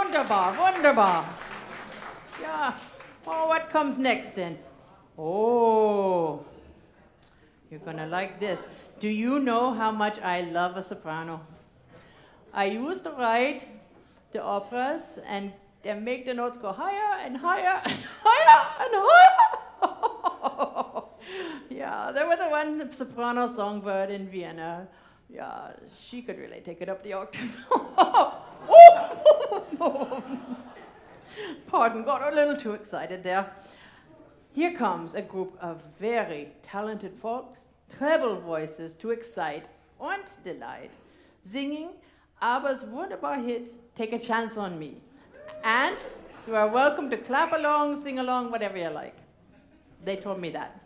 Wunderbar, wunderbar. Yeah. Oh, what comes next then? Oh, you're gonna like this. Do you know how much I love a soprano? I used to write the operas and make the notes go higher and higher and higher and higher. Yeah, there was one soprano songbird in Vienna. Yeah, she could really take it up the octave. Pardon, got a little too excited there. Here comes a group of very talented folks, treble voices to excite und delight, singing ABBA's wunderbar hit, Take a Chance on Me. And you are welcome to clap along, sing along, whatever you like. They told me that.